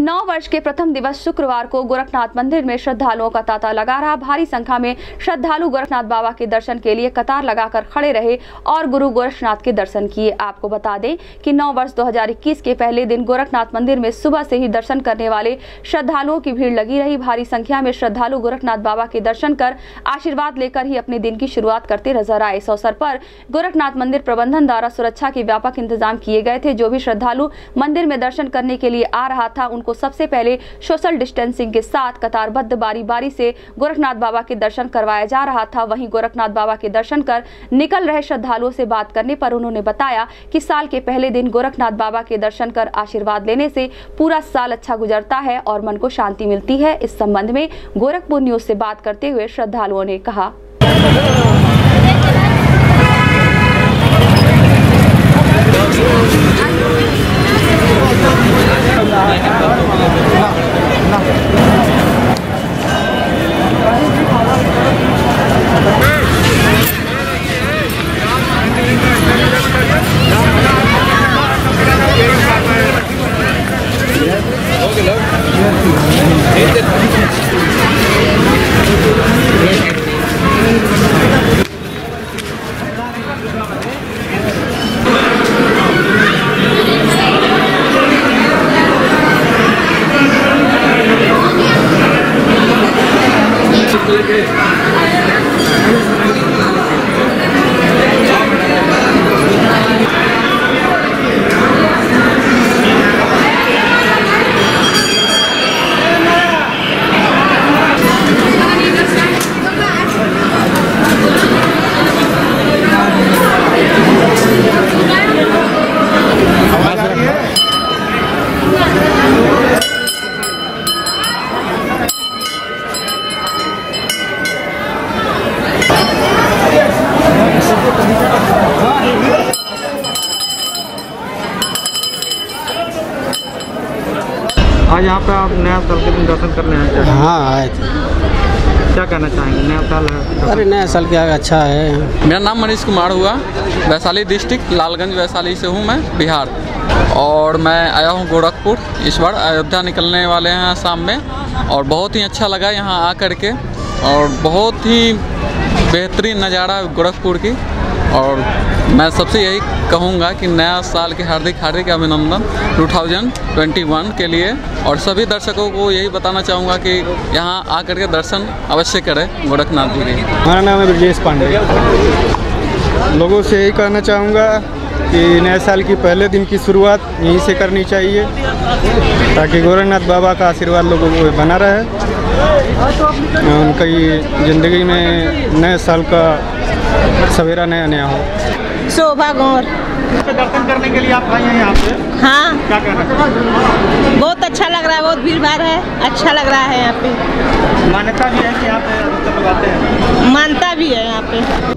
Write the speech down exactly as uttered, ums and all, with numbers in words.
नौ वर्ष के प्रथम दिवस शुक्रवार को गोरखनाथ मंदिर में श्रद्धालुओं का तांता लगा रहा। भारी संख्या में श्रद्धालु गोरखनाथ बाबा के दर्शन के लिए कतार लगाकर खड़े रहे और गुरु गोरखनाथ के दर्शन किए। आपको बता दें कि नौ वर्ष दो हज़ार इक्कीस के पहले दिन गोरखनाथ मंदिर में सुबह से ही दर्शन करने वाले श्रद्धालुओं की भीड़ लगी रही। भारी संख्या में श्रद्धालु गोरखनाथ बाबा के दर्शन कर आशीर्वाद लेकर ही अपने दिन की शुरुआत करते नजर आए। इस अवसर पर गोरखनाथ मंदिर प्रबंधन द्वारा सुरक्षा के व्यापक इंतजाम किए गए थे। जो भी श्रद्धालु मंदिर में दर्शन करने के लिए आ रहा था उनको सबसे पहले सोशल डिस्टेंसिंग के साथ कतारबद्ध बारी बारी से गोरखनाथ बाबा के दर्शन करवाया जा रहा था। वहीं गोरखनाथ बाबा के दर्शन कर निकल रहे श्रद्धालुओं से बात करने पर उन्होंने बताया कि साल के पहले दिन गोरखनाथ बाबा के दर्शन कर आशीर्वाद लेने से पूरा साल अच्छा गुजरता है और मन को शांति मिलती है। इस संबंध में गोरखपुर न्यूज से बात करते हुए श्रद्धालुओं ने कहा, आज यहाँ पे आप नया साल के दिन दर्शन करने आए थे? हाँ आए थे। क्या कहना चाहेंगे? नया साल है। अरे नया साल क्या अच्छा है। मेरा नाम मनीष कुमार हुआ, वैशाली डिस्ट्रिक्ट लालगंज वैशाली से हूँ मैं, बिहार। और मैं आया हूँ गोरखपुर। इस बार अयोध्या निकलने वाले हैं शाम में और बहुत ही अच्छा लगा यहाँ आ कर के और बहुत ही बेहतरीन नज़ारा गोरखपुर की। और मैं सबसे यही कहूँगा कि नया साल के हार्दिक हार्दिक अभिनंदन दो हज़ार इक्कीस के लिए। और सभी दर्शकों को यही बताना चाहूँगा कि यहाँ आकर के दर्शन अवश्य करें गोरखनाथ जी के। हमारा नाम है ब्रजेश पांडे। लोगों से यही कहना चाहूँगा कि नए साल की पहले दिन की शुरुआत यहीं से करनी चाहिए ताकि गोरखनाथ बाबा का आशीर्वाद लोगों को बना रहे। उनकी ज़िंदगी में नए साल का सवेरा नया नया हो। शोभा गौर दर्शन करने के लिए आप आए हैं यहाँ पे? हाँ। क्या कहना है? बहुत अच्छा लग रहा है, बहुत भीड़ भाड़ है, अच्छा लग रहा है यहाँ पे। मान्यता भी है कि यहाँ पे लोग आते हैं? मान्यता भी है यहाँ पे।